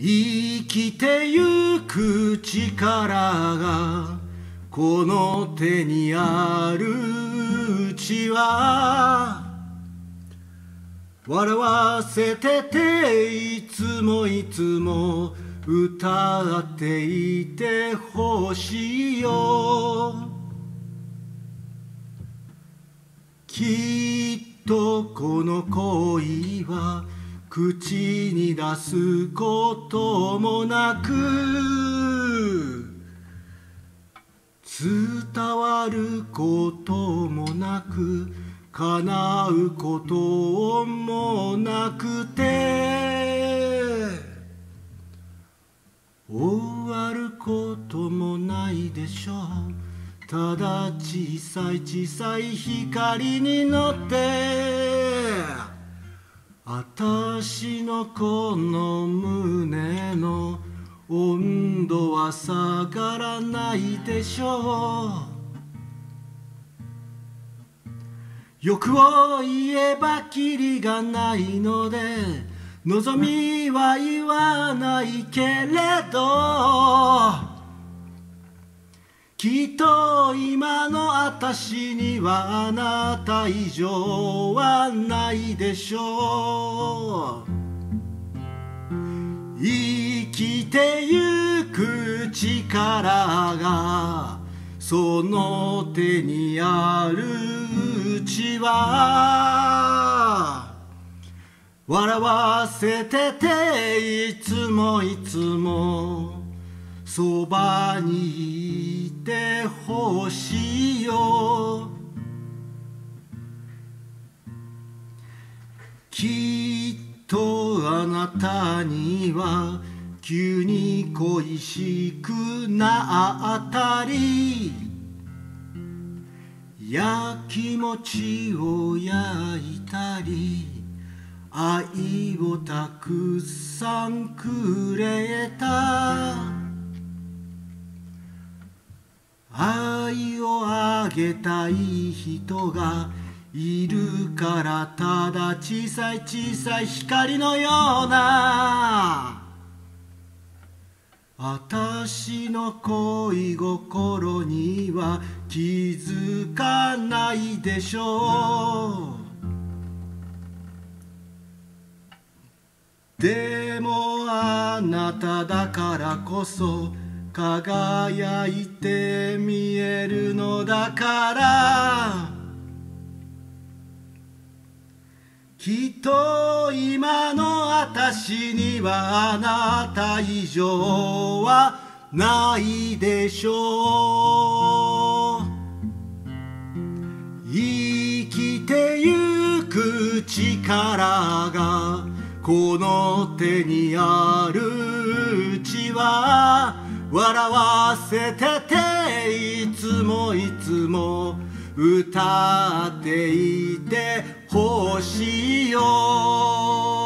生きてゆく力がこの手にあるうちは笑わせてていつもいつも歌っていてほしいよ。きっとこの恋は口に出すこともなく伝わることもなく叶うこともなくて終わることもないでしょう。ただ小さい小さい光に乗ってあたしのこの胸の温度は下がらないでしょう。欲を言えばキリがないので望みは言わないけれどきっと今のあたしにはあなた以上はないでしょう。生きてゆく力がその手にあるうちは笑わせてていつもいつもそばにいてほしいよ。きっとあなたには急に恋しくなったりやきもちを焼いたり愛をたくさんくれた愛をあげたい人がいるからただ小さい小さい光のようなあたしの恋心には気づかないでしょう。でもあなただからこそ輝いて見えるのだからきっと今のあたしにはあなた以上はないでしょう。生きてゆく力がこの手にあるうちは笑わせてていつもいつも歌っていてほしいよ。